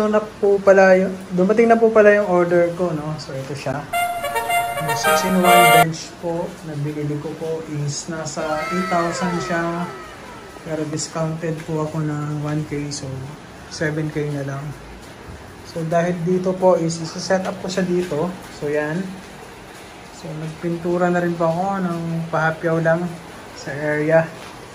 dumating na po pala yung order ko, no? So ito siya. Yung 6-in-1 bench po na binili ko po is nasa 8,000 siya. Pero discounted po ako ng 1K, so 7K na lang. So dahil dito po is isa-set up ko siya dito. So yan. So nagpintura na rin po ako ng pahapyaw lang sa area.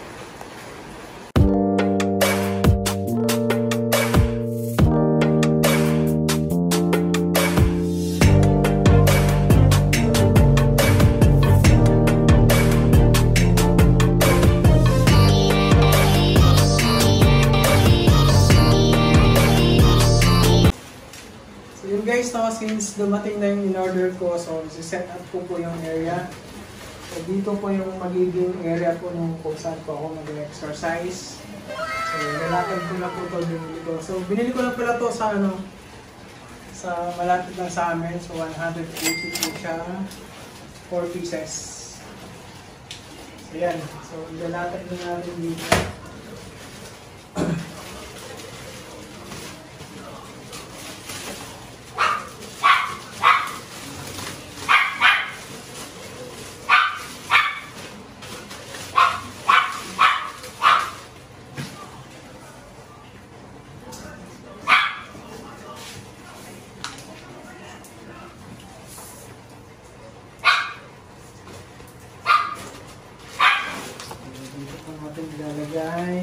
Guys, no, since dumating na yung in-order ko, so set up ko po yung area. So dito po yung magiging area po nung kung saan po ako mag-exercise. So lalakad ko na po ito binili ko. So binili ko na pala to sa sa malapit lang sa amin. So 180 po siya, 4 pieces. So yan, so lalakad na natin dito. Ilalagay.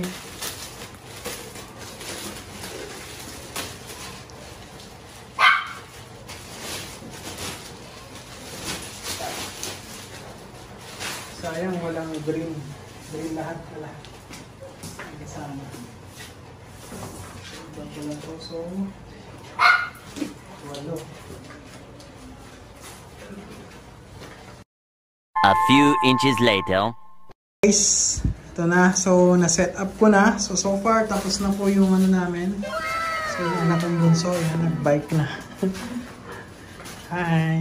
Sayang walang green. Green lahat pala. Kasama. Ito pala to. So, 8. A few inches later. Guys, ito na. So, na-set up ko na. So far, tapos na po yung ano namin. So, yung anak kong bunso, yan, nag-bike na. Hi!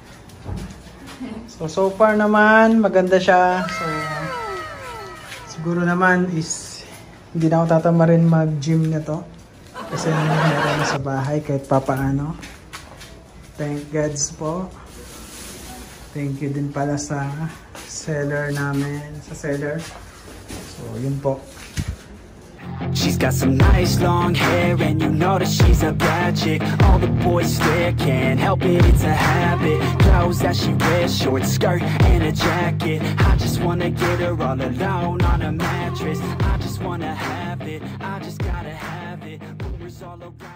So far naman, maganda siya. So, siguro naman is, hindi na ako tatamarin mag-gym na to. Kasi meron na sa bahay kahit papaano. Thank God po. Thank you din pala sa seller namin. Sa seller. So, yun po. She's got some nice long hair and you know that she's a bad chick. All the boys stare, can't help it, it's a habit. Clothes that she wears, short skirt and a jacket. I just wanna get her all alone on a mattress. I just wanna have it, I just gotta have it. Rumors all around.